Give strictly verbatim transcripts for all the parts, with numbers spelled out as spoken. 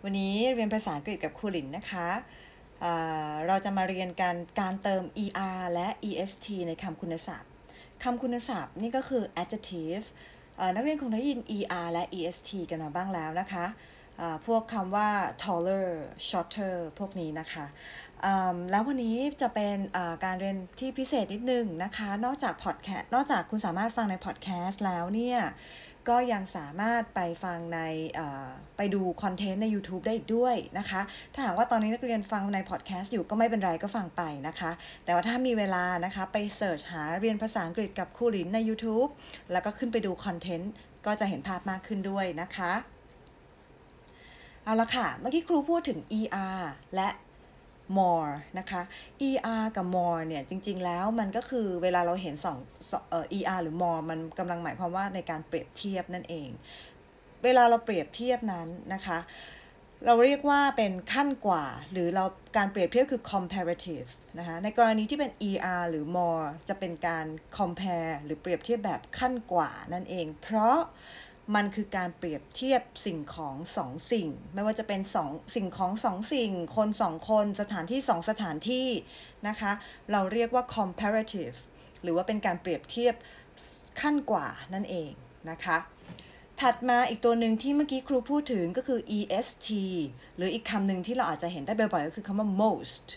วันนี้เรียนภาษาอังกฤษกับครูหลินนะคะเราจะมาเรียนกันการเติม อี อาร์ และ อี เอส ที ในคำคุณศัพท์คำคุณศัพท์นี่ก็คือ adjective นักเรียนคงได้ยิน อี อาร์ และ อี เอส ที กันมาบ้างแล้วนะคะพวกคำว่า taller shorter พวกนี้นะคะแล้ววันนี้จะเป็นการเรียนที่พิเศษนิดนึงนะคะนอกจากพอดแคสต์นอกจากคุณสามารถฟังในพอดแคสต์แล้วเนี่ยก็ยังสามารถไปฟังในไปดูคอนเทนต์ใน YouTube ได้อีกด้วยนะคะถ้าหากว่าตอนนี้นักเรียนฟังในพอดแคสต์อยู่ก็ไม่เป็นไรก็ฟังไปนะคะแต่ว่าถ้ามีเวลานะคะไปเสิร์ชหาเรียนภาษาอังกฤษกับครูหลินใน YouTube แล้วก็ขึ้นไปดูคอนเทนต์ก็จะเห็นภาพมากขึ้นด้วยนะคะเอาละค่ะเมื่อกี้ครูพูดถึง อี อาร์ และ more นะคะ อี อาร์ กับ more เนี่ยจริงๆแล้วมันก็คือเวลาเราเห็นสองเอ่อ อี อาร์ หรือ more มันกำลังหมายความว่าในการเปรียบเทียบนั่นเองเวลาเราเปรียบเทียบนั้นนะคะเราเรียกว่าเป็นขั้นกว่าหรือเราการเปรียบเทียบคือ comparative นะคะในกรณีที่เป็น อี อาร์ หรือ more จะเป็นการ compare หรือเปรียบเทียบแบบขั้นกว่านั่นเองเพราะมันคือการเปรียบเทียบสิ่งของสองสิ่งไม่ว่าจะเป็นสองสิ่งของสองสิ่งคนสองคนสถานที่สองสถานที่นะคะเราเรียกว่า comparative หรือว่าเป็นการเปรียบเทียบขั้นกว่านั่นเองนะคะถัดมาอีกตัวหนึ่งที่เมื่อกี้ครูพูดถึงก็คือ อี เอส ที หรืออีกคำหนึ่งที่เราอาจจะเห็นได้บ่อยๆก็คือคำว่า most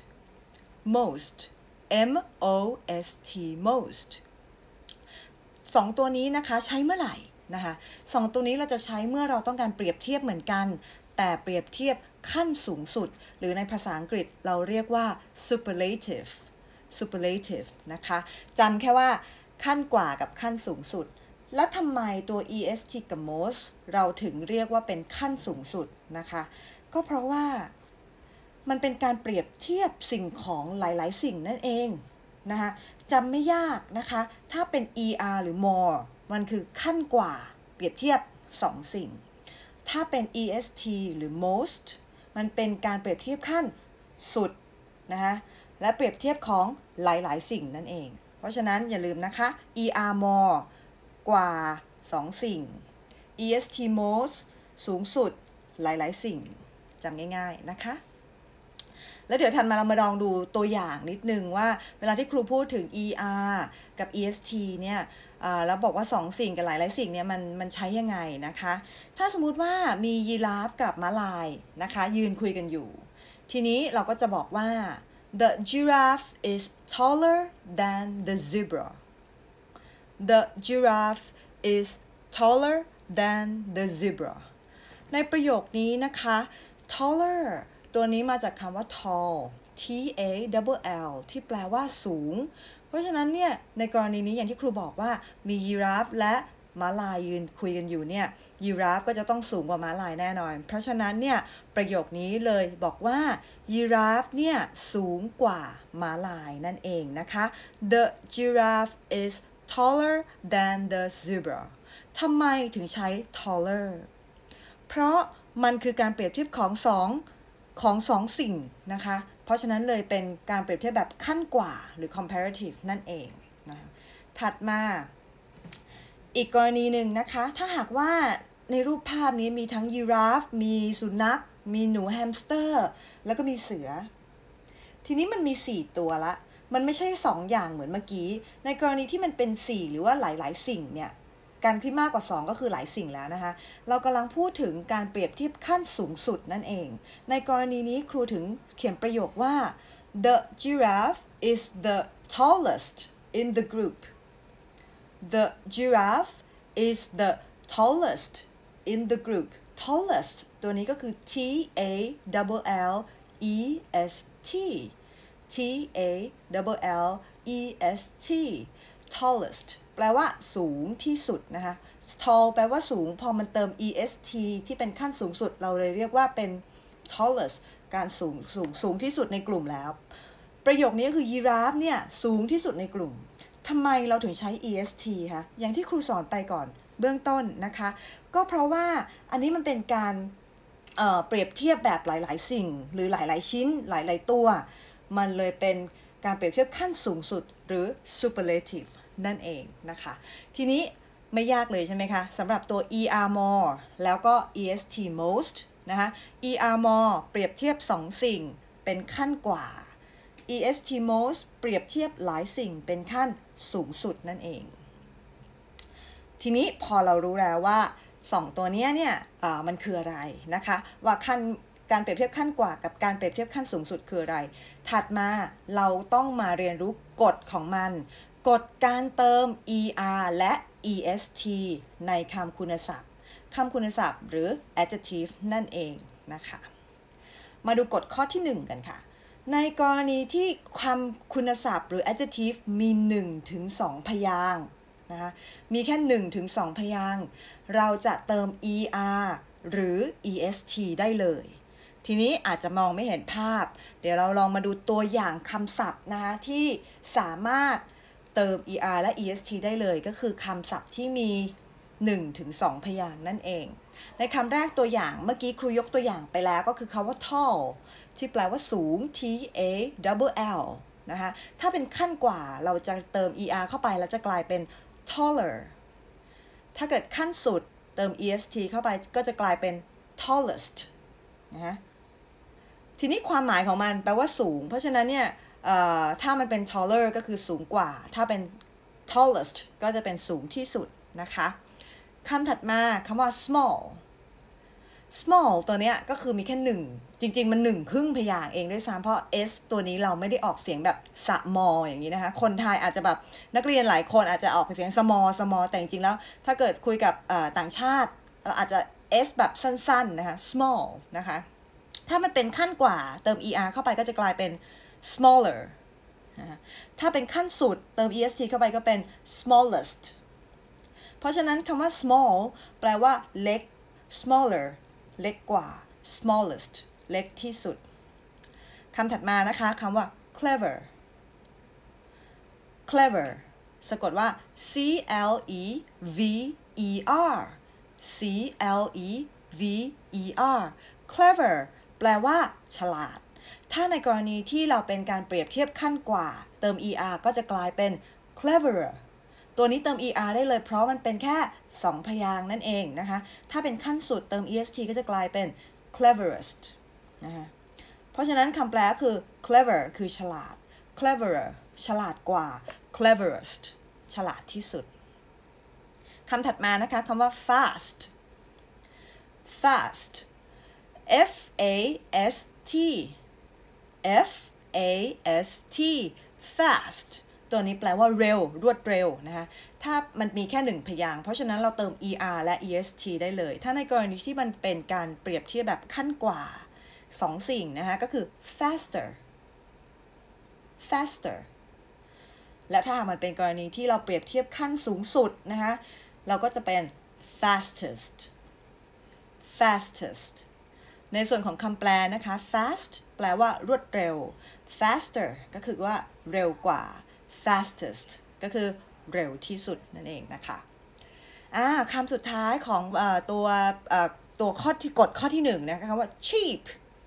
most M O S T most สองตัวนี้นะคะใช้เมื่อไหร่นะคะสองตัวนี้เราจะใช้เมื่อเราต้องการเปรียบเทียบเหมือนกันแต่เปรียบเทียบขั้นสูงสุดหรือในภาษาอังกฤษเราเรียกว่า superlative superlative นะคะจำแค่ว่าขั้นกว่ากับขั้นสูงสุดแล้วทำไมตัว อี เอส ที กับ most เราถึงเรียกว่าเป็นขั้นสูงสุดนะคะก็เพราะว่ามันเป็นการเปรียบเทียบสิ่งของหลายๆสิ่งนั่นเองนะคะจำไม่ยากนะคะถ้าเป็น อี อาร์ หรือ moreมันคือขั้นกว่าเปรียบเทียบสองสิ่งถ้าเป็น อี เอส ที หรือ most มันเป็นการเปรียบเทียบขั้นสุดนะคะและเปรียบเทียบของหลายๆสิ่งนั่นเองเพราะฉะนั้นอย่าลืมนะคะ อี อาร์ more กว่าสองสิ่ง อี เอส ที most สูงสุดหลายๆสิ่งจำง่ายๆนะคะแล้วเดี๋ยวทันมาเรามาลองดูตัวอย่างนิดนึงว่าเวลาที่ครูพูดถึง อี อาร์ กับ อี เอส ที เนี่ยแล้วบอกว่าสองสิ่งกับหลายๆสิ่งเนี่ยมันมันใช้ยังไงนะคะถ้าสมมุติว่ามียีราฟกับม้าลายนะคะยืนคุยกันอยู่ทีนี้เราก็จะบอกว่า the giraffe is taller than the zebra the giraffe is taller than the zebra ในประโยคนี้นะคะ taller ตัวนี้มาจากคำว่า tall T A L L ที่แปลว่าสูงเพราะฉะนั้นเนี่ยในกรณีนี้อย่างที่ครูบอกว่ามียีราฟและม้าลายยืนคุยกันอยู่เนี่ยยีราฟก็จะต้องสูงกว่าม้าลายแน่นอนเพราะฉะนั้นเนี่ยประโยคนี้เลยบอกว่ายีราฟเนี่ยสูงกว่าม้าลายนั่นเองนะคะ The giraffe is taller than the zebra ทำไมถึงใช้ taller เพราะมันคือการเปรียบเทียบของสองของสองสิ่งนะคะเพราะฉะนั้นเลยเป็นการเปรียบเทียบแบบขั้นกว่าหรือ comparative นั่นเองนะคะถัดมาอีกกรณีหนึ่งนะคะถ้าหากว่าในรูปภาพนี้มีทั้งยีราฟมีสุนัขมีหนูแฮมสเตอร์แล้วก็มีเสือทีนี้มันมีสี่ตัวละมันไม่ใช่สองอย่างเหมือนเมื่อกี้ในกรณีที่มันเป็นสี่หรือว่าหลายๆสิ่งเนี่ยการที่มากกว่าสองก็คือหลายสิ่งแล้วนะคะเรากำลังพูดถึงการเปรียบเทียบขั้นสูงสุดนั่นเองในกรณีนี้ครูถึงเขียนประโยคว่า the giraffe is the tallest in the group the giraffe is the tallest in the group tallest ตัวนี้ก็คือ T A L L E S T T A L L E S T tallest แปลว่าสูงที่สุดนะคะ tall แปลว่าสูงพอมันเติม est ที่เป็นขั้นสูงสุดเราเลยเรียกว่าเป็น tallest การสูงสูงสูงที่สุดในกลุ่มแล้วประโยคนี้คือยีราฟเนี่ยสูงที่สุดในกลุ่มทำไมเราถึงใช้ est คะอย่างที่ครูสอนไปก่อนเบื้องต้นนะคะก็เพราะว่าอันนี้มันเป็นการเอ่อเปรียบเทียบแบบหลายๆสิ่งหรือหลายๆชิ้นหลายๆตัวมันเลยเป็นการเปรียบเทียบขั้นสูงสุดหรือ superlative นั่นเองนะคะทีนี้ไม่ยากเลยใช่ไหมคะสำหรับตัว er more แล้วก็ est most นะคะ อี อาร์ more เปรียบเทียบสองสิ่งเป็นขั้นกว่า อี เอส ที most เปรียบเทียบหลายสิ่งเป็นขั้นสูงสุดนั่นเองทีนี้พอเรารู้แล้วว่าสองตัวนี้เนี่ยมันคืออะไรนะคะว่าขั้นการเปรียบเทียบขั้นกว่ากับการเปรียบเทียบขั้นสูงสุดคืออะไรถัดมาเราต้องมาเรียนรู้กฎของมันกฎการเติม อี อาร์ และ อี เอส ที ในคำคุณศัพท์คำคุณศัพท์หรือ adjective นั่นเองนะคะมาดูกฎข้อที่หนึ่งกันค่ะในกรณีที่คำคุณศัพท์หรือ adjective มี หนึ่งถึงสอง พยางค์นะคะมีแค่ หนึ่งถึงสอง พยางค์เราจะเติม อี อาร์ หรือ อี เอส ที ได้เลยทีนี้อาจจะมองไม่เห็นภาพเดี๋ยวเราลองมาดูตัวอย่างคำศัพท์นะคะที่สามารถเติม อี อาร์ และ อี เอส ที ได้เลยก็คือคำศัพท์ที่มี หนึ่งถึงสอง พยางค์นั่นเองในคำแรกตัวอย่างเมื่อกี้ครูยกตัวอย่างไปแล้วก็คือคำว่า tall ที่แปลว่าสูง T A L L นะคะถ้าเป็นขั้นกว่าเราจะเติม อี อาร์ เข้าไปแล้วจะกลายเป็น taller ถ้าเกิดขั้นสุดเติม อี เอส ที เข้าไปก็จะกลายเป็น tallest นะทีนี้ความหมายของมันแปลว่าสูงเพราะฉะนั้นเนี่ยถ้ามันเป็น taller ก็คือสูงกว่าถ้าเป็น tallest ก็จะเป็นสูงที่สุดนะคะคำถัดมาคำว่า small small ตัวเนี้ยก็คือมีแค่หนึ่งจริงๆมันหนึ่งครึ่งพยางค์เองด้วยซ้ำเพราะ s ตัวนี้เราไม่ได้ออกเสียงแบบ small อย่างนี้นะคะคนไทยอาจจะแบบนักเรียนหลายคนอาจจะออกเสียง small small แต่จริงๆแล้วถ้าเกิดคุยกับต่างชาติอาจจะ s แบบสั้นๆนะคะ small นะคะถ้ามันเป็นขั้นกว่าเติม er เข้าไปก็จะกลายเป็น smaller นะถ้าเป็นขั้นสุดเติม est เข้าไปก็เป็น smallest เพราะฉะนั้นคำว่า small แปลว่าเล็ก smaller เล็กกว่า smallest เล็กที่สุดคำถัดมานะคะคำว่า clever clever สะกดว่า c l e v e r c l e v e r clever แปลว่าฉลาดถ้าในกรณีที่เราเป็นการเปรียบเทียบขั้นกว่าเติม er ก็จะกลายเป็น cleverer ตัวนี้เติม er ได้เลยเพราะมันเป็นแค่สองพยางค์นั่นเองนะคะถ้าเป็นขั้นสุดเติม est ก็จะกลายเป็น cleverest นะคะเพราะฉะนั้นคำแปลคือ clever คือฉลาด cleverer ฉลาดกว่า cleverest ฉลาดที่สุดคำถัดมานะคะคำว่า fast fast f a s t f a s t fast ตัวนี้แปลว่าเร็วรวดเร็วนะคะถ้ามันมีแค่หนึ่งพยางค์เพราะฉะนั้นเราเติม er และ est ได้เลยถ้าในกรณีที่มันเป็นการเปรียบเทียบแบบขั้นกว่าสองสิ่งนะคะก็คือ faster faster และถ้าหากมันเป็นกรณีที่เราเปรียบเทียบขั้นสูงสุดนะคะเราก็จะเป็น fastest fastest ในส่วนของคำแปลนะคะ fast แปลว่ารวดเร็ว faster ก็คือว่าเร็วกว่า fastest ก็คือเร็วที่สุดนั่นเองนะคะอ่าคำสุดท้ายของเอ่อตัวเอ่อตัวข้อที่กฎข้อที่หนึ่งนะคะคำว่า cheap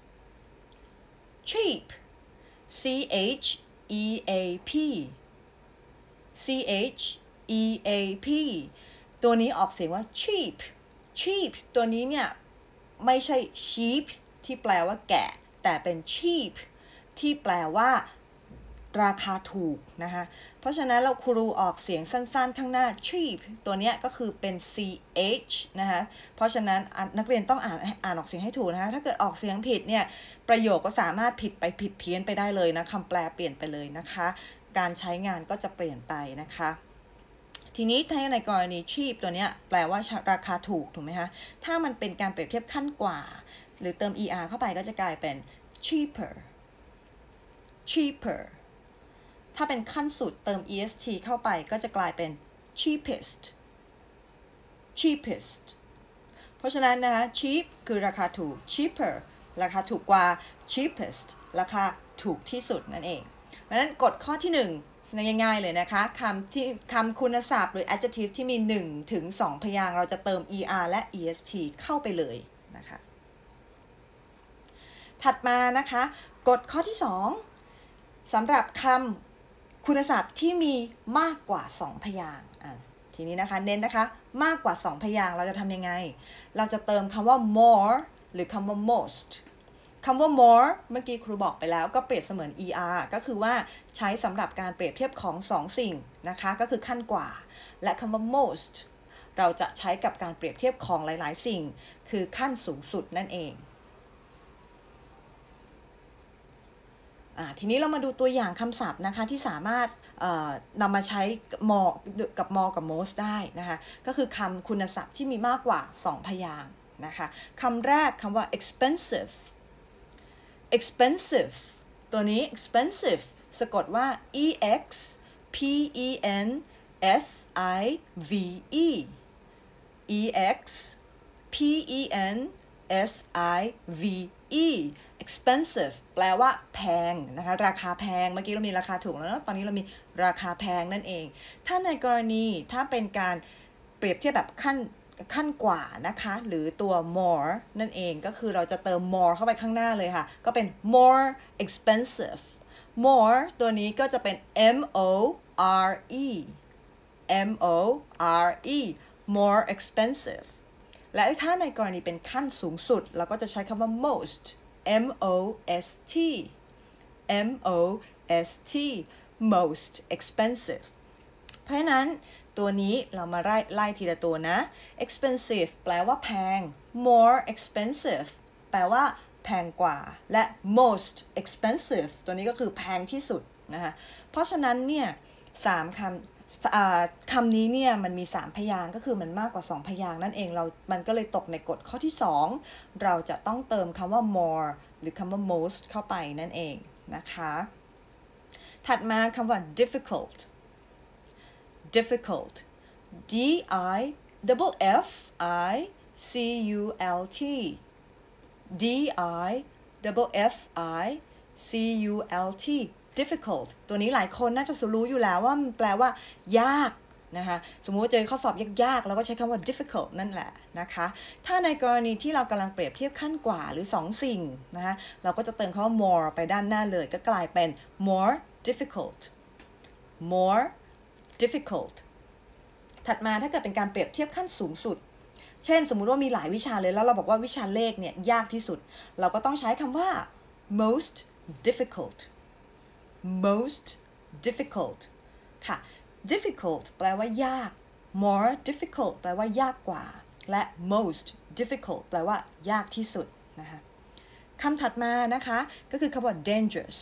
cheap c h e a p c h e a p ตัวนี้ออกเสียงว่า cheap cheap ตัวนี้เนี่ยไม่ใช่ sheep ที่แปลว่าแกะแต่เป็น cheap ที่แปลว่าราคาถูกนะคะเพราะฉะนั้นเราครูออกเสียงสั้นๆข้างหน้า cheap ตัวนี้ก็คือเป็น ch นะคะเพราะฉะนั้นนักเรียนต้องอ่านอ่านออกเสียงให้ถูกนะคะถ้าเกิดออกเสียงผิดเนี่ยประโยคก็สามารถผิดไปผิดเพี้ยนไปได้เลยนะคำแปลเปลี่ยนไปเลยนะคะการใช้งานก็จะเปลี่ยนไปนะคะทีนี้ถ้าในกรณี cheap ตัวนี้แปลว่าราคาถูกถูกไหมคะถ้ามันเป็นการเปรียบเทียบขั้นกว่าหรือเติม er เข้าไปก็จะกลายเป็น cheaper cheaper ถ้าเป็นขั้นสุดเติม est เข้าไปก็จะกลายเป็น cheapest cheapest เพราะฉะนั้นนะคะ cheap คือราคาถูก cheaper ราคาถูกกว่า cheapest ราคาถูกที่สุดนั่นเองเพราะฉะนั้นกฎข้อที่หนึ่งง่ายๆเลยนะคะคำที่คำคุณศัพท์หรือ adjective ที่มีหนึ่งถึงสองพยางค์เราจะเติม er และ est เข้าไปเลยนะคะถัดมานะคะกฎข้อที่สองสำหรับคำคุณศัพท์ที่มีมากกว่าสองพยางค์ทีนี้นะคะเน้นนะคะมากกว่าสองพยางค์เราจะทำยังไงเราจะเติมคำว่า more หรือคำว่า most คำว่า more เมื่อกี้ครูบอกไปแล้วก็เปรียบเสมือน er ก็คือว่าใช้สำหรับการเปรียบเทียบของสองสิ่งนะคะก็คือขั้นกว่าและคำว่า most เราจะใช้กับการเปรียบเทียบของหลายๆสิ่งคือขั้นสูงสุดนั่นเองอ่าทีนี้เรามาดูตัวอย่างคำศัพท์นะคะที่สามารถนำมาใช้ more กับ more กับ most ได้นะคะก็คือคำคุณศัพท์ที่มีมากกว่าสองพยางค์นะคะคำแรกคำว่า expensive expensive ตัวนี้ expensive สะกดว่า e x p e n s i v e e x p e n s i v e expensive แปลว่าแพงนะคะราคาแพงเมื่อกี้เรามีราคาถูกแล้วนะตอนนี้เรามีราคาแพงนั่นเองถ้าในกรณีถ้าเป็นการเปรียบเทียบแบบขั้นขั้นกว่านะคะหรือตัว more นั่นเองก็คือเราจะเติม more เข้าไปข้างหน้าเลยค่ะก็เป็น more expensive more ตัวนี้ก็จะเป็น m o r e m o r e more expensive และถ้าในกรณีเป็นขั้นสูงสุดเราก็จะใช้คำว่า most m o s t m o s t most expensive เพราะฉะนั้นตัวนี้เรามาไล่ไล่ทีละตัวนะ expensive แปลว่าแพง more expensive แปลว่าแพงกว่าและ most expensive ตัวนี้ก็คือแพงที่สุดนะคะเพราะฉะนั้นเนี่ยสามคำคำนี้เนี่ยมันมีสามพยางค์ก็คือมันมากกว่าสองพยางค์นั่นเองเรามันก็เลยตกในกฎข้อที่สองเราจะต้องเติมคำว่า more หรือคำว่า most เข้าไปนั่นเองนะคะถัดมาคำว่า difficult difficult d i double f i c u l t d i double f i c u l t difficult ตัวนี้หลายคนน่าจะรู้อยู่แล้วว่ามันแปลว่ายากนะคะสมมุติว่าเจอข้อสอบยากๆเราก็ใช้คำว่า difficult นั่นแหละนะคะถ้าในกรณีที่เรากำลังเปรียบเทียบขั้นกว่าหรือสองสิ่งนะคะเราก็จะเติมคำว่า more ไปด้านหน้าเลยก็กลายเป็น more difficult more difficult ถัดมาถ้าเกิดเป็นการเปรียบเทียบขั้นสูงสุดเช่นสมมุติว่ามีหลายวิชาเลยแล้วเราบอกว่าวิชาเลขเนี่ยยากที่สุดเราก็ต้องใช้คำว่า most difficult most difficult ค่ะ difficult แปลว่ายาก more difficult แปลว่ายากกว่าและ most difficult แปลว่ายากที่สุดนะคะคำถัดมานะคะก็คือคำว่า dangerous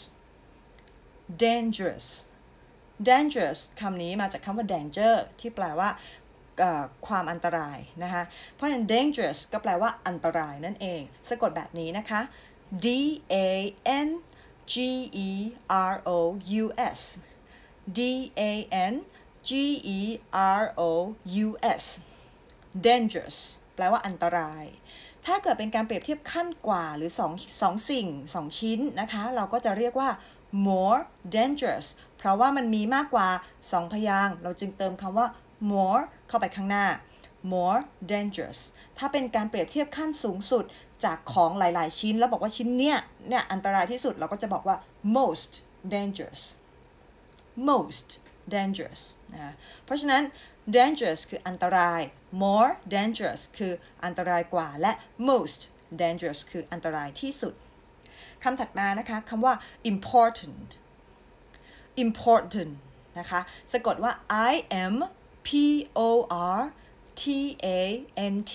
dangerous dangerous คำนี้มาจากคำว่า danger ที่แปลว่าความอันตรายนะคะเพราะฉะนั้น dangerous ก็แปลว่าอันตรายนั่นเองสะกดแบบนี้นะคะ d a n g e r o u s d a n g e r o u s dangerous แปลว่าอันตรายถ้าเกิดเป็นการเปรียบเทียบขั้นกว่าหรือสองสองสิ่งสองชิ้นนะคะเราก็จะเรียกว่า more dangerous เพราะว่ามันมีมากกว่าสองพยางค์เราจึงเติมคำว่า more เข้าไปข้างหน้า more dangerous ถ้าเป็นการเปรียบเทียบขั้นสูงสุดจากของหลายๆชิ้นแล้วบอกว่าชิ้นเนี้ยเนี่ยอันตรายที่สุดเราก็จะบอกว่า most dangerous most dangerous นะเพราะฉะนั้น dangerous คืออันตราย more dangerous คืออันตรายกว่าและ most dangerous คืออันตรายที่สุดคำถัดมานะคะคำว่า important important นะคะสะกดว่า i m p o r t a n t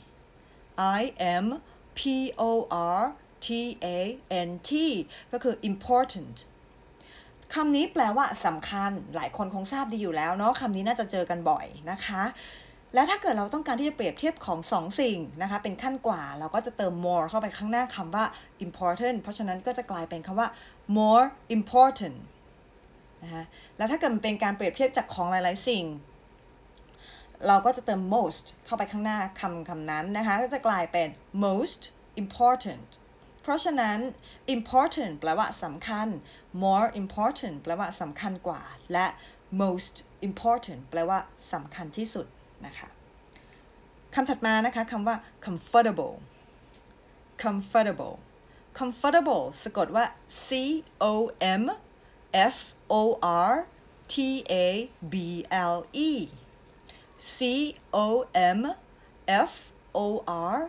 i m p o r t a n t ก็คือ important คำนี้แปลว่าสำคัญหลายคนคงทราบดีอยู่แล้วเนาะคำนี้น่าจะเจอกันบ่อยนะคะและถ้าเกิดเราต้องการที่จะเปรียบเทียบของสองสิ่งนะคะเป็นขั้นกว่าเราก็จะเติม more เข้าไปข้างหน้าคำว่า important เพราะฉะนั้นก็จะกลายเป็นคำว่า more important นะคะแล้วถ้าเกิดมันเป็นการเปรียบเทียบจากของหลายๆสิ่งเราก็จะเติม most เข้าไปข้างหน้าคำคำนั้นนะคะก็จะกลายเป็น most important เพราะฉะนั้น important แปลว่าสำคัญ more important แปลว่าสำคัญกว่าและ most important แปลว่าสำคัญที่สุดนะคะคำถัดมานะคะคำว่า comfortable comfortable comfortable สะกดว่า c o m f o r t a b l e c o m f o r t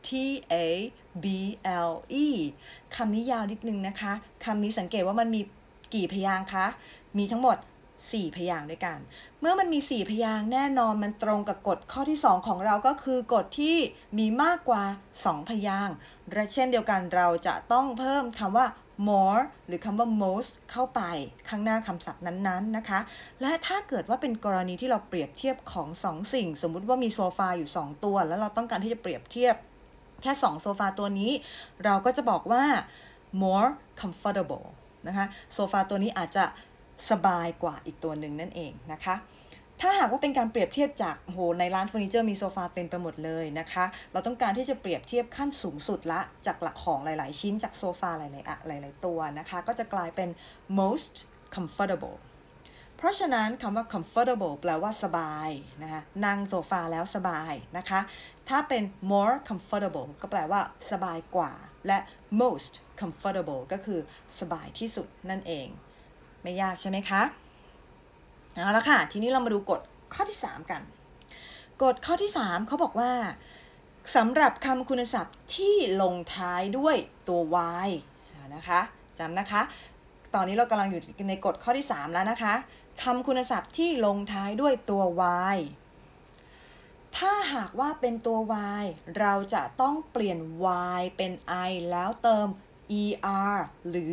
T A B L E คำนี้ยาวนิดนึงนะคะคำนี้สังเกตว่ามันมีกี่พยางค์คะมีทั้งหมดสี่พยางค์ด้วยกันเมื่อมันมีสี่พยางค์แน่นอนมันตรงกับกฎข้อที่สองของเราก็คือกฎที่มีมากกว่าสองพยางค์และเช่นเดียวกันเราจะต้องเพิ่มคำว่า more หรือคำว่า most เข้าไปข้างหน้าคำศัพท์นั้นๆนะคะและถ้าเกิดว่าเป็นกรณีที่เราเปรียบเทียบของสองสิ่งสมมุติว่ามีโซฟาอยู่สองตัวแล้วเราต้องการที่จะเปรียบเทียบแค่สองโซฟาตัวนี้เราก็จะบอกว่า more comfortable นะคะโซฟาตัวนี้อาจจะสบายกว่าอีกตัวหนึ่งนั่นเองนะคะถ้าหากว่าเป็นการเปรียบเทียบจากโหในร้านเฟอร์นิเจอร์มีโซฟาเต็มไปหมดเลยนะคะเราต้องการที่จะเปรียบเทียบขั้นสูงสุดละจากหลักของหลายๆชิ้นจากโซฟาหลายๆอะหลายๆตัวนะคะก็จะกลายเป็น most comfortable เพราะฉะนั้นคำว่า comfortable แปลว่าสบายนะคะนั่งโซฟาแล้วสบายนะคะถ้าเป็น more comfortable ก็แปลว่าสบายกว่าและ most comfortable ก็คือสบายที่สุดนั่นเองไม่ยากใช่ไหมคะเอาละค่ะทีนี้เรามาดูกฎข้อที่สามกันกฎข้อที่สามเขาบอกว่าสำหรับคำคุณศัพท์ที่ลงท้ายด้วยตัว y นะคะจำนะคะตอนนี้เรากำลังอยู่ในกฎข้อที่สามแล้วนะคะคำคุณศัพท์ที่ลงท้ายด้วยตัว y ถ้าหากว่าเป็นตัว y เราจะต้องเปลี่ยน y เป็น i แล้วเติม er หรือ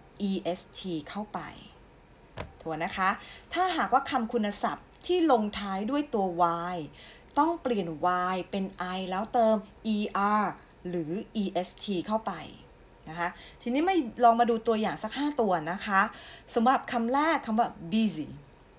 est เข้าไปทวนนะคะถ้าหากว่าคำคุณศัพท์ที่ลงท้ายด้วยตัว y ต้องเปลี่ยน y เป็น i แล้วเติม er หรือ est เข้าไปนะคะทีนี้มาลองมาดูตัวอย่างสักห้าตัวนะคะสำหรับคำแรกคำว่า busy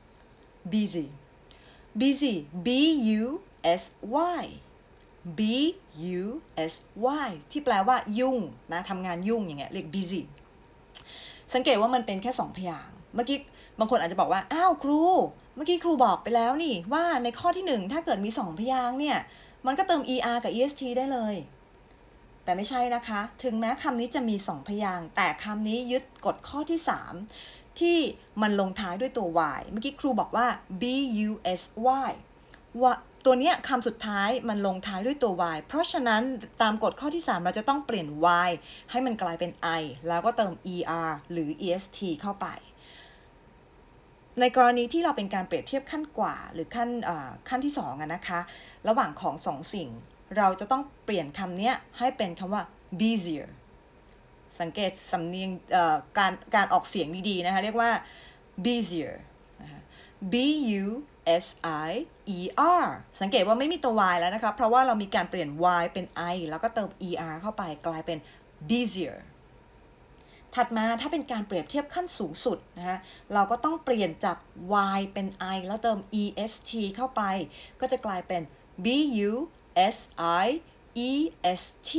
busy busy b u s y b u s y ที่แปลว่ายุ่งนะทำงานยุ่งอย่างเงี้ยเรียก busy สังเกตว่ามันเป็นแค่สองพยางค์เมื่อกี้บางคนอาจจะบอกว่าอ้าวครูเมื่อกี้ครูบอกไปแล้วนี่ว่าในข้อที่หนึ่งถ้าเกิดมีสองพยางค์เนี่ยมันก็เติม er กับ est ได้เลยแต่ไม่ใช่นะคะถึงแม้คำนี้จะมีสองพยางค์แต่คำนี้ยึดกฎข้อที่สามที่มันลงท้ายด้วยตัว y เมื่อกี้ครูบอกว่า b u s y ว่าตัวเนี้ยคำสุดท้ายมันลงท้ายด้วยตัว y เพราะฉะนั้นตามกฎข้อที่สามเราจะต้องเปลี่ยน y ให้มันกลายเป็น i แล้วก็เติม er หรือ est เข้าไปในกรณีที่เราเป็นการเปรียบเทียบขั้นกว่าหรือขั้นขั้นที่สองอะนะคะระหว่างของสองสิ่งเราจะต้องเปลี่ยนคำนี้ให้เป็นคำว่า busier สังเกตสำเนียงการการออกเสียงดีๆนะคะเรียกว่า busier นะคะ b u s i e r สังเกตว่าไม่มีตัว y แล้วนะคะเพราะว่าเรามีการเปลี่ยน y เป็น i แล้วก็เติม er เข้าไปกลายเป็น busierถัดมาถ้าเป็นการเปรียบเทียบขั้นสูงสุดนะคะเราก็ต้องเปลี่ยนจาก y เป็น i แล้วเติม est เข้าไปก็จะกลายเป็น b u s i e s t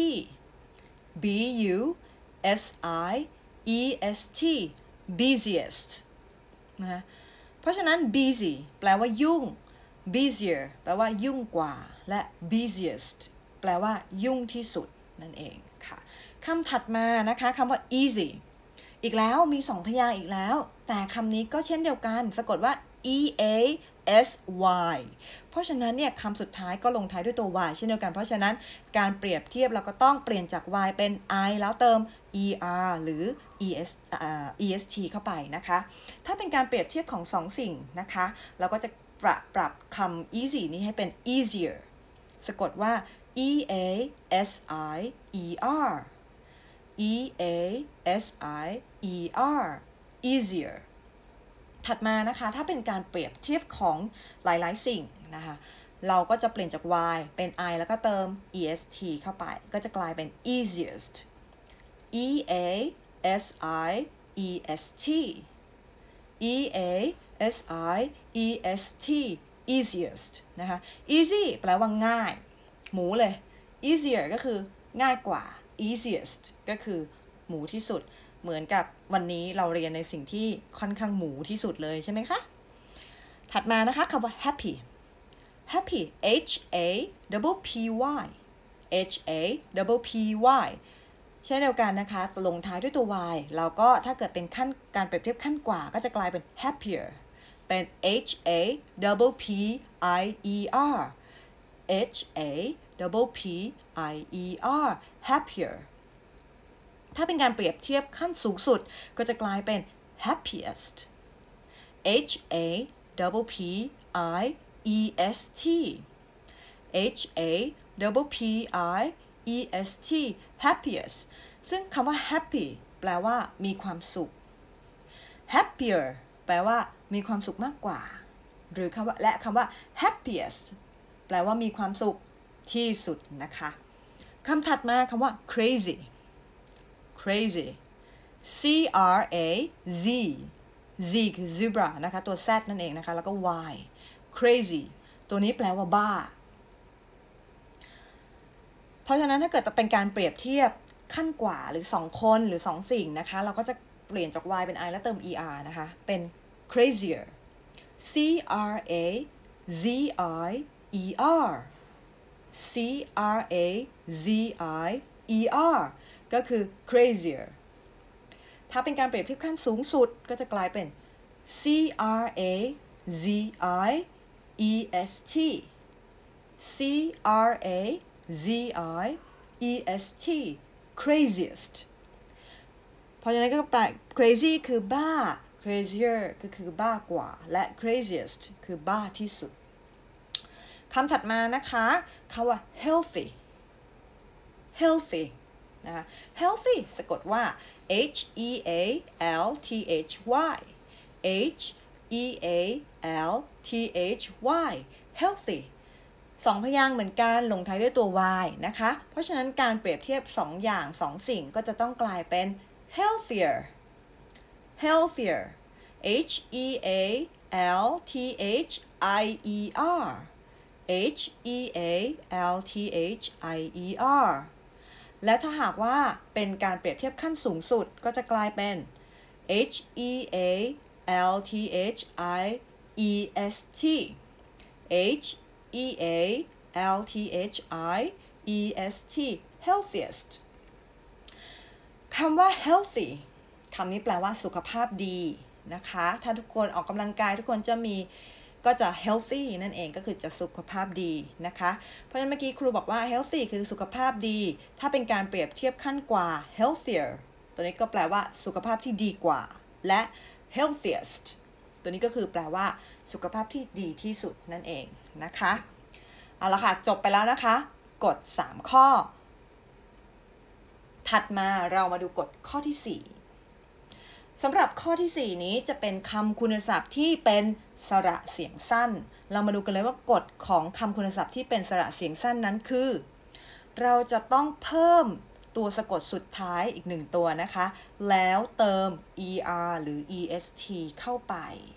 b u s i e s t busiest นะเพราะฉะนั้น busy แปลว่ายุ่ง busier แปลว่ายุ่งกว่าและ busiest แปลว่ายุ่งที่สุดนั่นเองค่ะคำถัดมานะคะคำว่า easy อีกแล้วมีสองพยางค์อีกแล้วแต่คำนี้ก็เช่นเดียวกันสะกดว่า e a s y เพราะฉะนั้นเนี่ยคำสุดท้ายก็ลงท้ายด้วยตัว y เช่นเดียวกันเพราะฉะนั้นการเปรียบเทียบเราก็ต้องเปลี่ยนจาก y เป็น i แล้วเติม er หรือ est est เข้าไปนะคะถ้าเป็นการเปรียบเทียบของสองสิ่งนะคะเราก็จะปรับปรับคำ easy นี้ให้เป็น easier สะกดว่า e a s i e r e a s i e r easier ถัดมานะคะถ้าเป็นการเปรียบเทียบของหลายๆสิ่งนะคะเราก็จะเปลี่ยนจาก y เป็น i แล้วก็เติม est เข้าไปก็จะกลายเป็น easiest e a s i e s t e a s i e s t easiest นะคะ easy แปลว่าง่ายหมูเลย easier ก็คือง่ายกว่า easiest ก็คือหมูที่สุดเหมือนกับวันนี้เราเรียนในสิ่งที่ค่อนข้างหมูที่สุดเลยใช่ไหมคะถัดมานะคะคำว่า happy happy h a double p y h a double p y เช่นเดียวกันนะคะลงท้ายด้วยตัว y แล้วก็ถ้าเกิดเป็นขั้นการเปรียบเทียบขั้นกว่าก็จะกลายเป็น happier เป็น h a double p i e r h a double p I E R happier ถ้าเป็นการเปรียบเทียบขั้นสูงสุดก็จะกลายเป็น happiest H A P P I E S T H A P P I E S T happiest ซึ่งคำว่า happy แปลว่ามีความสุข happier แปลว่ามีความสุขมากกว่าหรือคำว่าและคำว่า happiest แปลว่ามีความสุขที่สุดนะคะคำถัดมาคำว่า crazy crazy C R A Z Z คือ zebra นะคะตัว Z นั่นเองนะคะแล้วก็ Y crazy ตัวนี้แปลว่าบ้าเพราะฉะนั้นถ้าเกิดจะเป็นการเปรียบเทียบขั้นกว่าหรือสองคนหรือสองสิ่งนะคะเราก็จะเปลี่ยนจาก Y เป็น I แล้วเติม er นะคะเป็น crazier C R A Z I E R C R A Z I E R ก็คือ crazier ถ้าเป็นการเปรียบเทียบขั้นสูงสุดก็จะกลายเป็น C R A Z I E S T C R A Z I E S T craziest เพราะฉะนั้นก็แปล crazy คือบ้า crazier ก็คือบ้ากว่าและ craziest คือบ้าที่สุดคำถัดมานะคะคำว่า healthy healthy นะคะ healthy สะกดว่า H E A L T H Y H E A L T H Y healthy สองพยางค์เหมือนกันลงท้ายด้วยตัว y นะคะเพราะฉะนั้นการเปรียบเทียบสองอย่างสองสิ่งก็จะต้องกลายเป็น healthier healthier H E A L T H I E R H E A L T H I E R และถ้าหากว่าเป็นการเปรียบเทียบขั้นสูงสุดก็จะกลายเป็น H E A L T H I E S T H E A L T H I E S T healthiest คำว่า healthy คำนี้แปลว่าสุขภาพดีนะคะถ้าทุกคนออกกำลังกายทุกคนจะมีก็จะ healthy นั่นเองก็คือจะสุขภาพดีนะคะเพราะฉะนั้นเมื่อกี้ครูบอกว่า healthy คือสุขภาพดีถ้าเป็นการเปรียบเทียบขั้นกว่า healthier ตัวนี้ก็แปลว่าสุขภาพที่ดีกว่าและ healthiest ตัวนี้ก็คือแปลว่าสุขภาพที่ดีที่สุดนั่นเองนะคะเอาละค่ะจบไปแล้วนะคะกฎสามข้อถัดมาเรามาดูกฎข้อที่สี่สำหรับข้อที่สี่นี้จะเป็นคำคุณศัพท์ที่เป็นสระเสียงสั้นเรามาดูกันเลยว่ากฎของคำคุณศัพท์ที่เป็นสระเสียงสั้นนั้นคือเราจะต้องเพิ่มตัวสะกดสุดท้ายอีกหนึ่งตัวนะคะแล้วเติม er หรือ est เข้าไป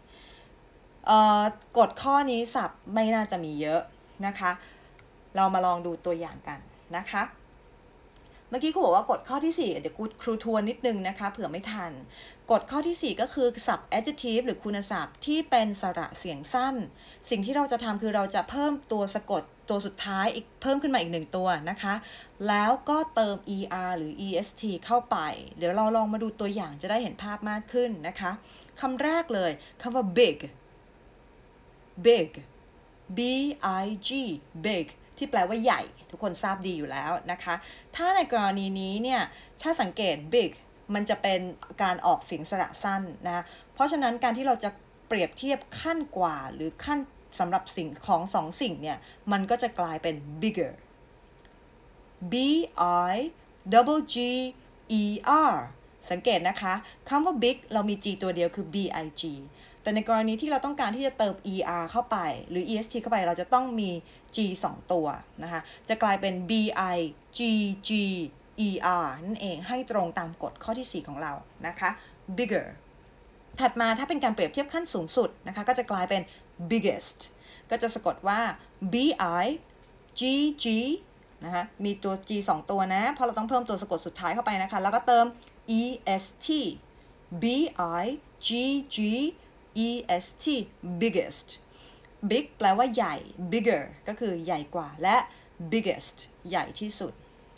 กฎข้อนี้ศัพท์ไม่น่าจะมีเยอะนะคะเรามาลองดูตัวอย่างกันนะคะเมื่อกี้ครูบอกว่ากฎข้อที่สี่เดี๋ยวครูทวนนิดนึงนะคะเผื่อไม่ทันกฎข้อที่สี่ก็คือศัพท์ adjective หรือคุณศัพท์ที่เป็นสระเสียงสั้นสิ่งที่เราจะทำคือเราจะเพิ่มตัวสะกดตัวสุดท้ายอีกเพิ่มขึ้นมาอีกหนึ่งตัวนะคะแล้วก็เติม er หรือ est เข้าไปเดี๋ยวเราลองมาดูตัวอย่างจะได้เห็นภาพมากขึ้นนะคะคำแรกเลยคำว่า big big B I G big ที่แปลว่าใหญ่ทุกคนทราบดีอยู่แล้วนะคะถ้าในกรณีนี้เนี่ยถ้าสังเกต big มันจะเป็นการออกเสียงสระสั้นนะเพราะฉะนั้นการที่เราจะเปรียบเทียบขั้นกว่าหรือขั้นสำหรับสิ่งของสองสิ่งเนี่ยมันก็จะกลายเป็น bigger B I G G E R สังเกตนะคะคำว่า big เรามี G ตัวเดียวคือ B I Gแต่ในกรณีที่เราต้องการที่จะเติม er เข้าไปหรือ est เข้าไปเราจะต้องมี g สองตัวนะคะจะกลายเป็น b i g g e r นั่นเองให้ตรงตามกฎข้อที่สี่ของเรานะคะ bigger ถัดมาถ้าเป็นการเปรียบเทียบขั้นสูงสุดนะคะก็จะกลายเป็น biggest ก็จะสะกดว่า b i g g นะคะมีตัว g สองตัวนะเพราะเราต้องเพิ่มตัวสะกดสุดท้ายเข้าไปนะคะแล้วก็เติม est b i g g E S T biggest big แปลว่าใหญ่ bigger ก็คือใหญ่กว่าและ biggest ใหญ่ที่สุด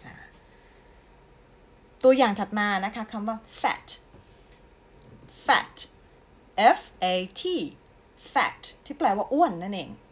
ตัวอย่างถัดมานะคะคำว่า fat fat F A T fat ที่แปลว่าอ้วนนั่นเอง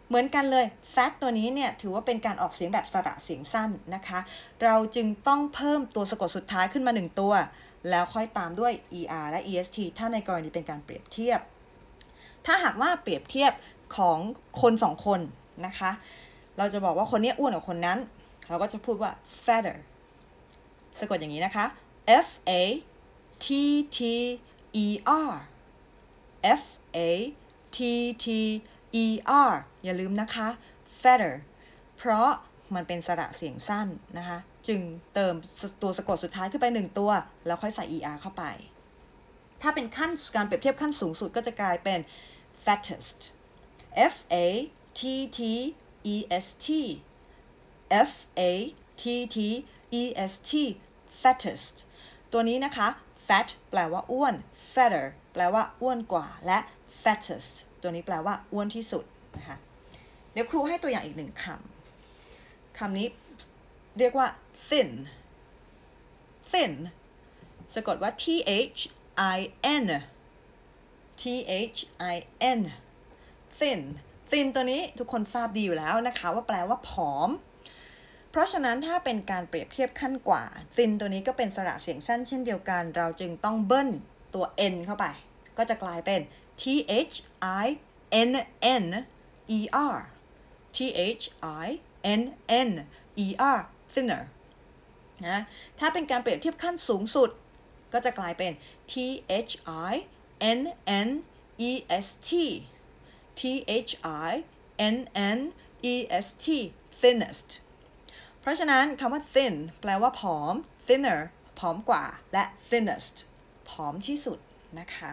เหมือนกันเลย fat ตัวนี้เนี่ยถือว่าเป็นการออกเสียงแบบสระเสียงสั้นนะคะเราจึงต้องเพิ่มตัวสะกดสุดท้ายขึ้นมาหนึ่งตัวแล้วค่อยตามด้วย er และ est ถ้าในกรณีเป็นการเปรียบเทียบถ้าหากว่าเปรียบเทียบของคนสองคนนะคะเราจะบอกว่าคนนี้อ้วนกว่าคนนั้นเราก็จะพูดว่า fatter สะกดอย่างนี้นะคะ f a t t e r f a t t e r อย่าลืมนะคะ fatter เพราะมันเป็นสระเสียงสั้นนะคะจึงเติมตัวสะกดสุดท้ายขึ้นไปหนึ่งตัวแล้วค่อยใส่ er เข้าไปถ้าเป็นขั้นการเปรียบเทียบขั้นสูงสุดก็จะกลายเป็น fattest f a t t e s t f a t t e s t fattest ตัวนี้นะคะ fat แปลว่าอ้วน fatter แปลว่าอ้วนกว่าและ fattest ตัวนี้แปลว่าอ้วนที่สุดนะคะเดี๋ยวครูให้ตัวอย่างอีกหนึ่งคำคำนี้เรียกว่า thin thin สะกดว่า t h i n t h i n thin thin ตัวนี้ทุกคนทราบดีอยู่แล้วนะคะว่าแปลว่าผอมเพราะฉะนั้นถ้าเป็นการเปรียบเทียบขั้นกว่า thin ตัวนี้ก็เป็นสระเสียงสั้นเช่นเดียวกันเราจึงต้องเบิ้ลตัว n เข้าไปก็จะกลายเป็น t h i n n e r t h i n n e r thinner นะถ้าเป็นการเปรียบเทียบขั้นสูงสุดก็จะกลายเป็น t h i n n e s t t h i n n e s t thinnest เพราะฉะนั้นคำว่า thin แปลว่าผอม thinner ผอมกว่าและ thinnest ผอมที่สุดนะคะ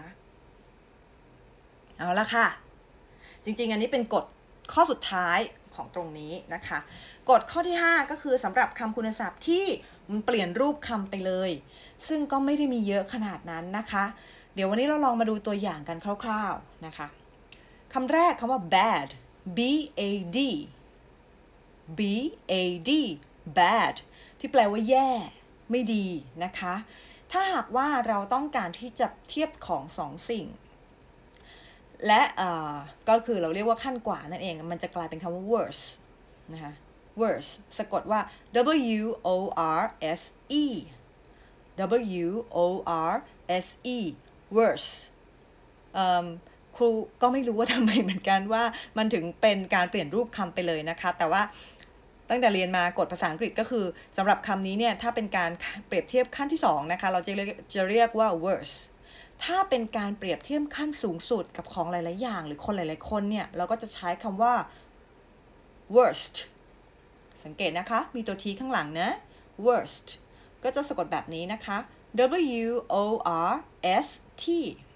เอาละค่ะจริงๆอันนี้เป็นกฎข้อสุดท้ายของตรงนี้นะคะกฎข้อที่ห้าก็คือสำหรับคำคุณศัพท์ที่มันเปลี่ยนรูปคำไปเลยซึ่งก็ไม่ได้มีเยอะขนาดนั้นนะคะเดี๋ยววันนี้เราลองมาดูตัวอย่างกันคร่าวๆนะคะคำแรกคำว่า bad b a d b a d bad ที่แปลว่าแย่ไม่ดีนะคะถ้าหากว่าเราต้องการที่จะเทียบของสองสิ่งและก็คือเราเรียกว่าขั้นกว่านั่นเองมันจะกลายเป็นคำว่า worse นะคะ worse สะกดว่า w o r s e w o r s e worse ครูก็ไม่รู้ว่าทำไมเหมือนกันว่ามันถึงเป็นการเปลี่ยนรูปคำไปเลยนะคะแต่ว่าตั้งแต่เรียนมากฎภาษาอังกฤษก็คือสำหรับคำนี้เนี่ยถ้าเป็นการเปรียบเทียบขั้นที่สองนะคะเราจะเรียกจะเรียกว่า worse ถ้าเป็นการเปรียบเทียบขั้นสูงสุดกับของหลายๆอย่างหรือคนหลายๆคนเนี่ยเราก็จะใช้คำว่า worst สังเกตนะคะมีตัว t ข้างหลังนะ worst ก็จะสะกดแบบนี้นะคะ w o r s t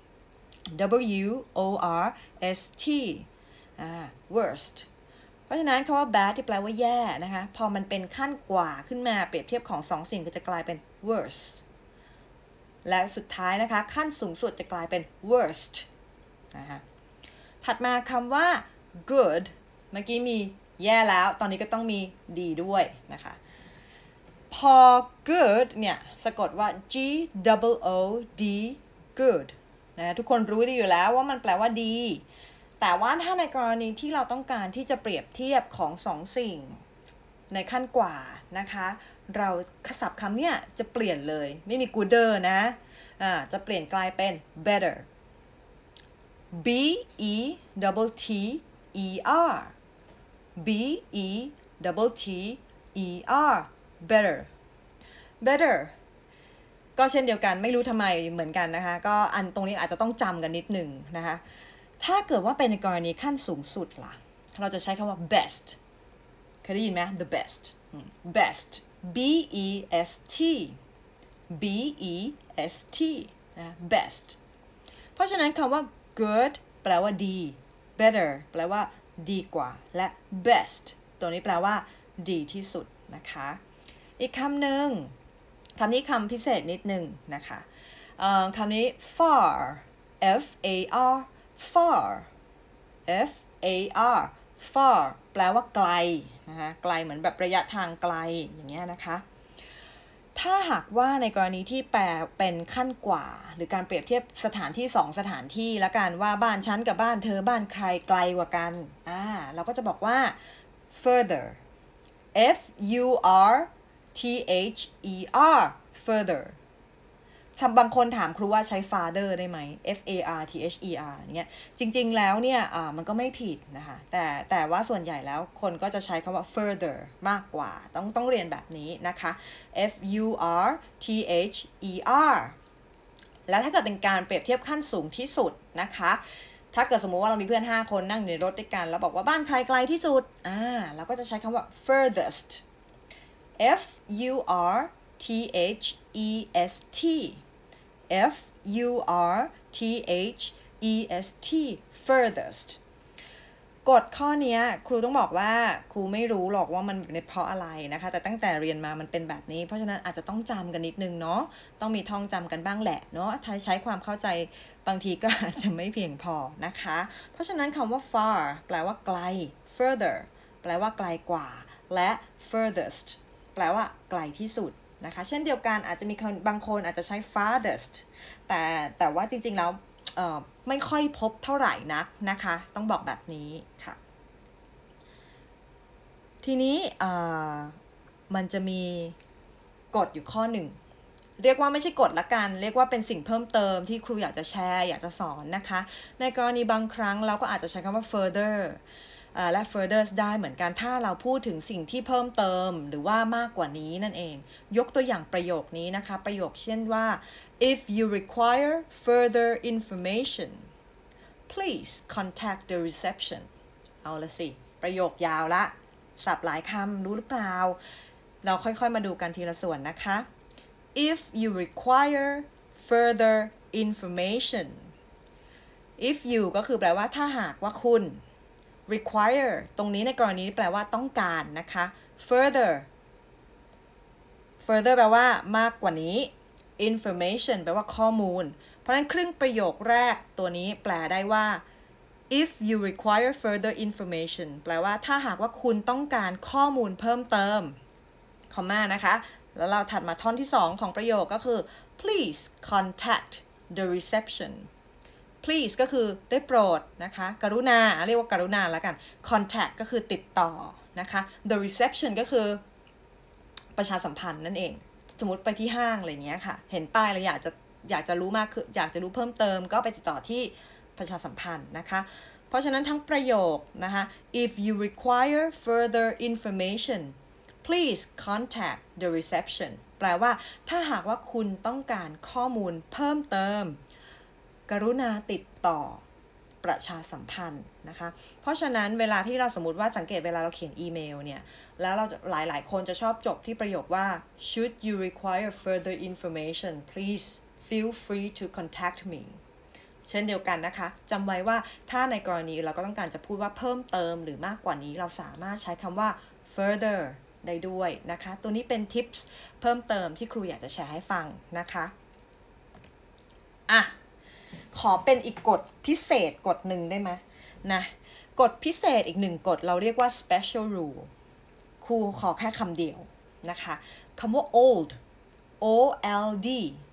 w o r s t อ่า worst เพราะฉะนั้นคำว่า bad ที่แปลว่าแย่นะคะพอมันเป็นขั้นกว่าขึ้นมาเปรียบเทียบของสองสิ่งก็จะกลายเป็น worse และสุดท้ายนะคะขั้นสูงสุดจะกลายเป็น worst นะคะถัดมาคำว่า good เมื่อกี้มีแย่แล้วตอนนี้ก็ต้องมีดีด้วยนะคะพอ good เนี่ยสะกดว่า g o o d good นะทุกคนรู้ดีอยู่แล้วว่ามันแปลว่าดีแต่ว่าถ้าในกรณีที่เราต้องการที่จะเปรียบเทียบของสองสิ่งในขั้นกว่านะคะเราศัพท์คำเนี่ยจะเปลี่ยนเลยไม่มี gooder นะอ่าจะเปลี่ยนกลายเป็น better b e double t e r b e double t e r better better ก็เช่นเดียวกันไม่รู้ทำไมเหมือนกันนะคะก็อันตรงนี้อาจจะต้องจำกันนิดหนึ่งนะคะถ้าเกิดว่าเป็นในกรณีขั้นสูงสุดล่ะเราจะใช้คำว่า best เคยได้ยินไหม the best best b e s t b e s t นะ best เพราะฉะนั้นคำว่า good แปลว่าดี better แปลว่าดีกว่าและ best ตัวนี้แปลว่าดีที่สุดนะคะอีกคำหนึ่งคำนี้คำพิเศษนิดนึงนะคะคำนี้ far f a r far f a r far แปลว่าไกลนะคะไกลเหมือนแบบระยะทางไกลอย่างเงี้ยนะคะถ้าหากว่าในกรณีที่แปลเป็นขั้นกว่าหรือการเปรียบเทียบสถานที่สองสถานที่ละกันว่าบ้านฉันกับบ้านเธอบ้านใครไกลกว่ากันอ่าเราก็จะบอกว่า further f u r t h e r further บางคนถามครูว่าใช้ farther ได้ไหม f a r t h e r เนี้ยจริงๆแล้วเนี่ยอ่ามันก็ไม่ผิดนะคะแต่แต่ว่าส่วนใหญ่แล้วคนก็จะใช้คำว่า further มากกว่าต้องต้องเรียนแบบนี้นะคะ f u r t h e r แล้วถ้าเกิดเป็นการเปรียบเทียบขั้นสูงที่สุดนะคะถ้าเกิดสมมุติว่าเรามีเพื่อนห้าคนนั่งอยู่ในรถด้วยกันแล้วบอกว่าบ้านใครไกลที่สุดอ่าเราก็จะใช้คำว่า furthest f u r t h e s t f u r t h e s t furthest กฎข้อนี้ครูต้องบอกว่าครูไม่รู้หรอกว่ามันเป็นเพราะอะไรนะคะแต่ตั้งแต่เรียนมามันเป็นแบบนี้เพราะฉะนั้นอาจจะต้องจำกันนิดนึงเนาะต้องมีท่องจำกันบ้างแหละเนาะถ้าใช้ความเข้าใจบางทีก็อาจจะไม่เพียงพอนะคะเพราะฉะนั้นคำว่า far แปลว่าไกล further แปลว่าไกลกว่าและ furthest แปลว่าไกลที่สุดนะคะเช่นเดียวกันอาจจะมีคนบางคนอาจจะใช้ farthest แต่แต่ว่าจริงๆแล้วเอ่อไม่ค่อยพบเท่าไหร่นักนะคะต้องบอกแบบนี้ค่ะทีนี้มันจะมีกฎอยู่ข้อหนึ่งเรียกว่าไม่ใช่กฎละกันเรียกว่าเป็นสิ่งเพิ่มเติมที่ครูอยากจะแชร์อยากจะสอนนะคะในกรณีบางครั้งเราก็อาจจะใช้คำว่า furtherและ further ได้เหมือนกันถ้าเราพูดถึงสิ่งที่เพิ่มเติมหรือว่ามากกว่านี้นั่นเองยกตัวอย่างประโยคนี้นะคะประโยคเช่นว่า if you require further information please contact the reception เอาละสิประโยคยาวละศัพท์หลายคำรู้หรือเปล่าเราค่อยๆมาดูกันทีละส่วนนะคะ if you require further information if you ก็คือแปลว่าถ้าหากว่าคุณrequire ตรงนี้ในกรณีแปลว่าต้องการนะคะ further further แปลว่ามากกว่านี้ information แปลว่าข้อมูลเพราะฉะนั้นครึ่งประโยคแรกตัวนี้แปลได้ว่า if you require further information แปลว่าถ้าหากว่าคุณต้องการข้อมูลเพิ่มเติมคอมมานะคะแล้วเราถัดมาท่อนที่สองของประโยคก็คือ please contact the reception please ก็คือได้โปรดนะคะกรุณาเรียกว่ากรุณาแล้วกัน contact ก็คือติดต่อนะคะ the reception ก็คือประชาสัมพันธ์นั่นเองสมมติไปที่ห้างอะไรเงี้ยค่ะเห็นป้ายแล้วอยากจะอยากจะรู้มากคืออยากจะรู้เพิ่มเติมก็ไปติดต่อที่ประชาสัมพันธ์นะคะเพราะฉะนั้นทั้งประโยคนะคะ if you require further information please contact the reception แปลว่าถ้าหากว่าคุณต้องการข้อมูลเพิ่มเติมกรุณาติดต่อประชาสัมพันธ์นะคะเพราะฉะนั้นเวลาที่เราสมมติว่าสังเกตเวลาเราเขียนอีเมลเนี่ยแล้วเราหลายๆคนจะชอบจบที่ประโยคว่า should you require further information please feel free to contact me เช่นเดียวกันนะคะจำไว้ว่าถ้าในกรณีเราก็ต้องการจะพูดว่าเพิ่มเติมหรือมากกว่านี้เราสามารถใช้คำว่า further ได้ด้วยนะคะตัวนี้เป็น tips เพิ่มเติมที่ครูอยากจะแชร์ให้ฟังนะคะอ่ะขอเป็นอีกกฎพิเศษกฎหนึ่งได้ไหมนะกฎพิเศษอีกหนึ่งกฎเราเรียกว่า special rule ครูขอแค่คำเดียวนะคะคำว่า old o l d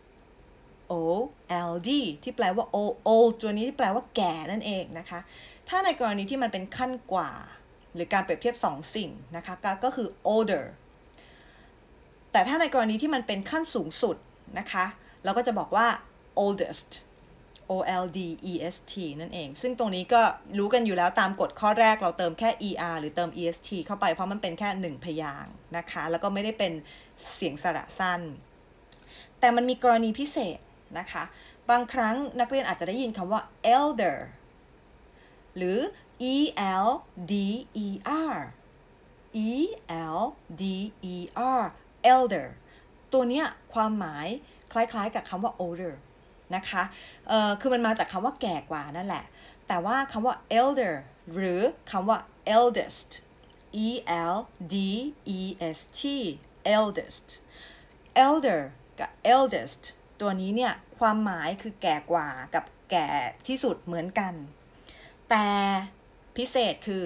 o l d ที่แปลว่า old old ตัวนี้ที่แปลว่าแก่นั่นเองนะคะถ้าในกรณีที่มันเป็นขั้นกว่าหรือการเปรียบเทียบสองสิ่งนะคะก็คือ older แต่ถ้าในกรณีที่มันเป็นขั้นสูงสุดนะคะเราก็จะบอกว่า oldest o l d e s t นั่นเองซึ่งตรงนี้ก็รู้กันอยู่แล้วตามกฎข้อแรกเราเติมแค่ er หรือเติม est เข้าไปเพราะมันเป็นแค่หนึ่งพยางค์นะคะแล้วก็ไม่ได้เป็นเสียงสระสั้นแต่มันมีกรณีพิเศษนะคะบางครั้งนักเรียนอาจจะได้ยินคำว่า elder หรือ e l d e r e l d e r elder ตัวเนี้ยความหมายคล้ายๆกับคำว่า olderนะคะเอ่อคือมันมาจากคำว่าแก่กว่านั่นแหละแต่ว่าคำว่า elder หรือคำว่า eldest e l d e s t eldest elder กับ eldest ตัวนี้เนี่ยความหมายคือแก่กว่ากับแก่ที่สุดเหมือนกันแต่พิเศษคือ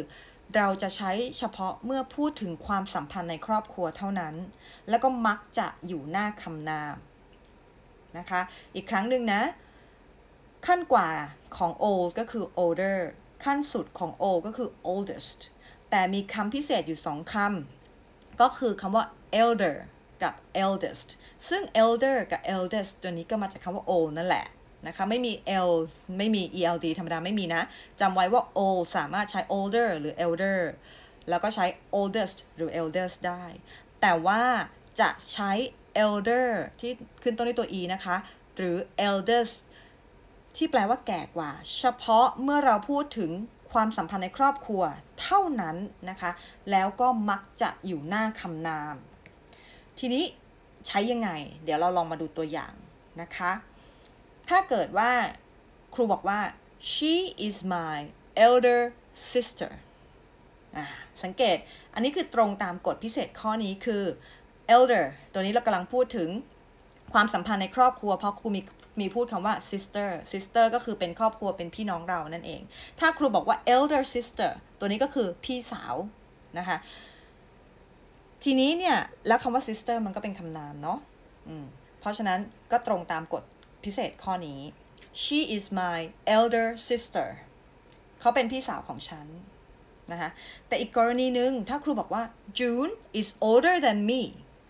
เราจะใช้เฉพาะเมื่อพูดถึงความสัมพันธ์ในครอบครัวเท่านั้นแล้วก็มักจะอยู่หน้าคำนามนะคะอีกครั้งหนึ่งนะขั้นกว่าของ old ก็คือ older ขั้นสุดของ old ก็คือ oldest แต่มีคำพิเศษอยู่สองคำก็คือคำว่า elder กับ eldest ซึ่ง elder กับ eldest ตัวนี้ก็มาจากคำว่า old นั่นแหละนะคะไม่มี l ไม่มี eld ธรรมดาไม่มีนะจำไว้ว่า old สามารถใช้ older หรือ elder แล้วก็ใช้ oldest หรือ eldest ได้แต่ว่าจะใช้ elder ที่ขึ้นต้นด้วยตัว e นะคะหรือ eldest ที่แปลว่าแก่กว่าเฉพาะเมื่อเราพูดถึงความสัมพันธ์ในครอบครัวเท่านั้นนะคะแล้วก็มักจะอยู่หน้าคำนามทีนี้ใช้ยังไงเดี๋ยวเราลองมาดูตัวอย่างนะคะถ้าเกิดว่าครูบอกว่า she is my elder sister อ่าสังเกตอันนี้คือตรงตามกฎพิเศษข้อนี้คือ elder ตัวนี้เรากำลังพูดถึงความสัมพันธ์ในครอบครัวเพราะครูมีมีพูดคำว่า sister sister ก็คือเป็นครอบครัวเป็นพี่น้องเรานั่นเองถ้าครูบอกว่า elder sister ตัวนี้ก็คือพี่สาวนะคะทีนี้เนี่ยแล้วคำว่า sister มันก็เป็นคำนามเนาะเพราะฉะนั้นก็ตรงตามกฎพิเศษข้อนี้ she is my elder sister เขาเป็นพี่สาวของฉันนะคะแต่อีกกรณีหนึ่งถ้าครูบอกว่า June is older than me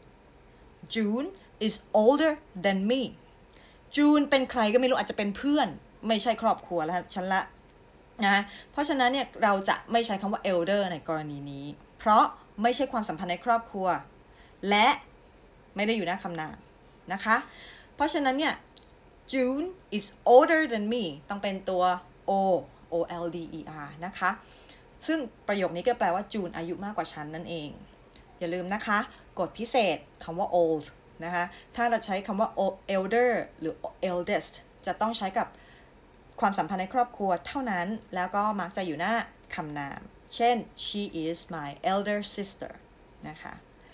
June is older than me จูนเป็นใครก็ไม่รู้อาจจะเป็นเพื่อนไม่ใช่ครอบครัวแล้วฉันละนะเพราะฉะนั้นเนี่ยเราจะไม่ใช้คำว่า elder ในกรณีนี้เพราะไม่ใช่ความสัมพันธ์ในครอบครัวและไม่ได้อยู่หน้าคำนามนะคะเพราะฉะนั้นเนี่ย June is older than me ต้องเป็นตัว o o l d e r นะคะซึ่งประโยคนี้ก็แปลว่าจูนอายุมากกว่าฉันนั่นเองอย่าลืมนะคะกฎพิเศษคำว่า old นะคะถ้าเราใช้คำว่า elder หรือ eldest จะต้องใช้กับความสัมพันธ์ในครอบครัวเท่านั้นแล้วก็มักจะอยู่หน้าคำนามเช่น she is my elder sister นะคะ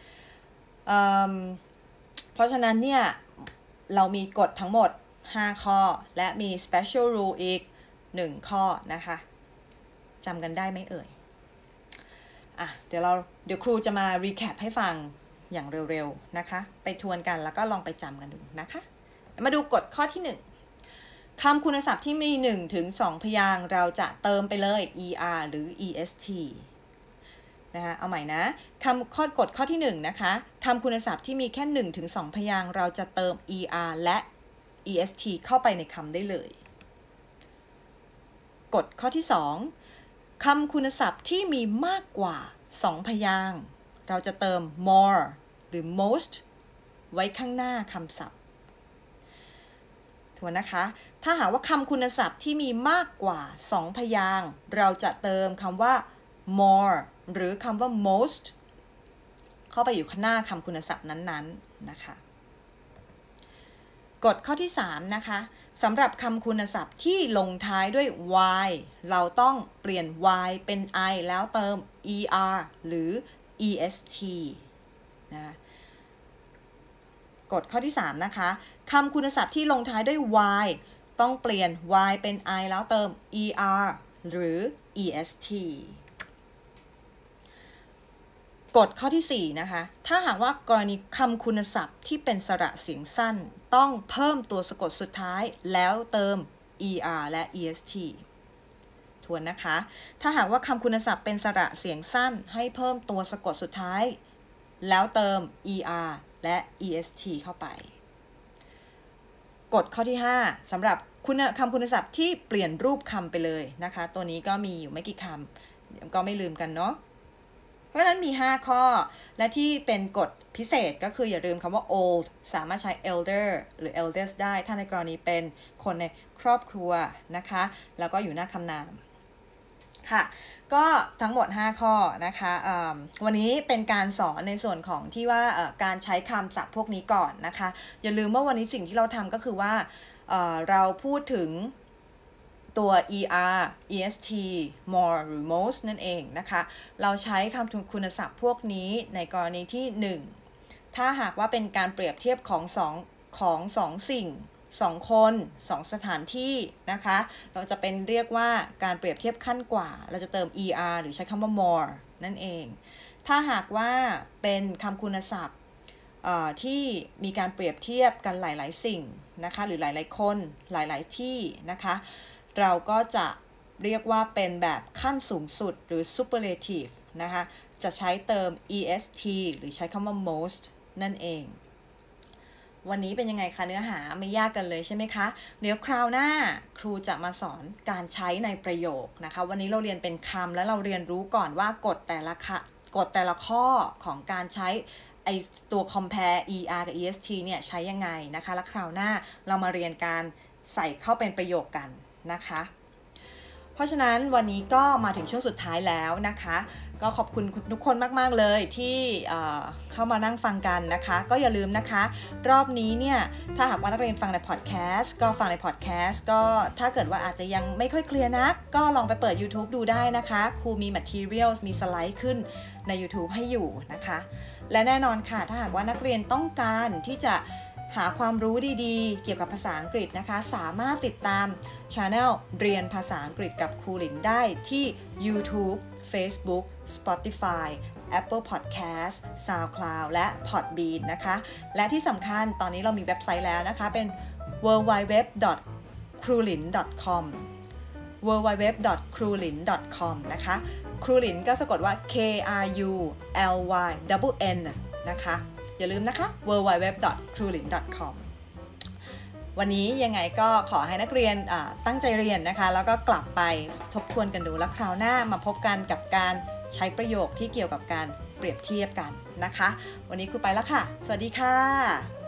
เพราะฉะนั้นเนี่ยเรามีกฎทั้งหมดห้าข้อและมี special rule อีกหนึ่งข้อนะคะจำกันได้ไหมเอ่ยอ่ะเดี๋ยวเราเดี๋ยวครูจะมา recap ให้ฟังอย่างเร็วๆนะคะไปทวนกันแล้วก็ลองไปจำกันดูนะคะมาดูกฎข้อที่หนึ่งคำคุณศัพท์ที่มีหนึ่งถึงสองพยางค์เราจะเติมไปเลย er หรือ est นะคะเอาใหม่นะคำข้อกฎข้อที่หนึ่งนะคะคำคุณศัพท์ที่มีแค่หนึ่งถึงสองพยางค์เราจะเติม er และ est เข้าไปในคำได้เลยกฎข้อที่สองคำคุณศัพท์ที่มีมากกว่าสองพยางค์เราจะเติม more หรือ most ไว้ข้างหน้าคำศัพท์ทวนนะคะถ้าหากว่าคำคุณศัพท์ที่มีมากกว่าสองพยางค์เราจะเติมคำว่า more หรือคำว่า most เข้าไปอยู่ข้างหน้าคำคุณศัพท์นั้นๆนะคะกฎข้อที่สามนะคะสำหรับคำคุณศัพท์ที่ลงท้ายด้วย y เราต้องเปลี่ยน y เป็น i แล้วเติม er หรือ est นะกฎข้อที่สามนะคะคำคุณศัพท์ที่ลงท้ายด้วย y ต้องเปลี่ยน y เป็น i แล้วเติม er หรือ est กฎข้อที่สี่นะคะถ้าหากว่ากรณีคำคุณศัพท์ที่เป็นสระเสียงสั้นต้องเพิ่มตัวสะกดสุดท้ายแล้วเติม er และ est ทวนนะคะถ้าหากว่าคำคุณศัพท์เป็นสระเสียงสั้นให้เพิ่มตัวสะกดสุดท้ายแล้วเติม er และ est เข้าไปกฎข้อที่ห้าสำหรับคุณคำคุณศัพท์ที่เปลี่ยนรูปคำไปเลยนะคะตัวนี้ก็มีอยู่ไม่กี่คำก็ไม่ลืมกันเนาะเพราะฉะนั้นมีห้าข้อและที่เป็นกฎพิเศษก็คืออย่าลืมคำว่า old สามารถใช้ elder หรือ eldest ได้ถ้าในกรณีเป็นคนในครอบครัวนะคะแล้วก็อยู่หน้าคำนามค่ะก็ทั้งหมดห้าข้อนะคะวันนี้เป็นการสอนในส่วนของที่ว่าการใช้คำศัพท์พวกนี้ก่อนนะคะอย่าลืมว่าวันนี้สิ่งที่เราทำก็คือว่าเราพูดถึงตัว er est more หรือ most นั่นเองนะคะเราใช้คำคุณศัพท์พวกนี้ในกรณีที่หนึ่งถ้าหากว่าเป็นการเปรียบเทียบของสองของสองสิ่งสองคนสองสถานที่นะคะเราจะเป็นเรียกว่าการเปรียบเทียบขั้นกว่าเราจะเติม er หรือใช้คำว่า more นั่นเองถ้าหากว่าเป็นคำคุณศัพท์ที่มีการเปรียบเทียบกันหลายๆสิ่งนะคะหรือหลายๆคนหลายๆที่นะคะเราก็จะเรียกว่าเป็นแบบขั้นสูงสุดหรือ superlative นะคะจะใช้เติม est หรือใช้คำว่า most นั่นเองวันนี้เป็นยังไงคะเนื้อหาไม่ยากกันเลยใช่ไหมคะเดี๋ยวคราวหน้าครูจะมาสอนการใช้ในประโยคนะคะวันนี้เราเรียนเป็นคำแล้วเราเรียนรู้ก่อนว่ากฎแต่ละค่ะกฎแต่ละข้อของการใช้ไอตัว compare er กับ est เนี่ยใช้ยังไงนะคะแล้วคราวหน้าเรามาเรียนการใส่เข้าเป็นประโยคกันนะคะเพราะฉะนั้นวันนี้ก็มาถึงช่วงสุดท้ายแล้วนะคะก็ขอบคุณทุกคนมากๆเลยที่เข้ามานั่งฟังกันนะคะก็อย่าลืมนะคะรอบนี้เนี่ยถ้าหากว่านักเรียนฟังในพอดแคสต์ก็ฟังในพอดแคสต์ก็ถ้าเกิดว่าอาจจะยังไม่ค่อยเคลียร์นักก็ลองไปเปิด YouTube ดูได้นะคะครูมี material มีสไลด์ขึ้นใน YouTube ให้อยู่นะคะและแน่นอนค่ะถ้าหากว่านักเรียนต้องการที่จะหาความรู้ดีๆเกี่ยวกับภาษาอังกฤษนะคะสามารถติดตาม Channel เรียนภาษาอังกฤษกับครูหลินได้ที่ YouTube Facebook Spotify Apple Podcast SoundCloud และ Podbean นะคะและที่สำคัญตอนนี้เรามีเว็บไซต์แล้วนะคะเป็น ดับเบิลยู ดับเบิลยู ดับเบิลยู ดอท ครูหลิน ดอท คอม ดับเบิลยู ดับเบิลยู ดับเบิลยู ดอท ครูหลิน ดอท คอม นะคะครูหลินก็สะกดว่า K R U L Y N N นะคะอย่าลืมนะคะ ดับเบิลยู ดับเบิลยู ดับเบิลยู ดอท ครูหลิน ดอท คอม วันนี้ยังไงก็ขอให้นักเรียนตั้งใจเรียนนะคะแล้วก็กลับไปทบทวนกันดูแล้วคราวหน้ามาพบกันกับการใช้ประโยคที่เกี่ยวกับการเปรียบเทียบกันนะคะวันนี้ครูไปแล้วค่ะสวัสดีค่ะ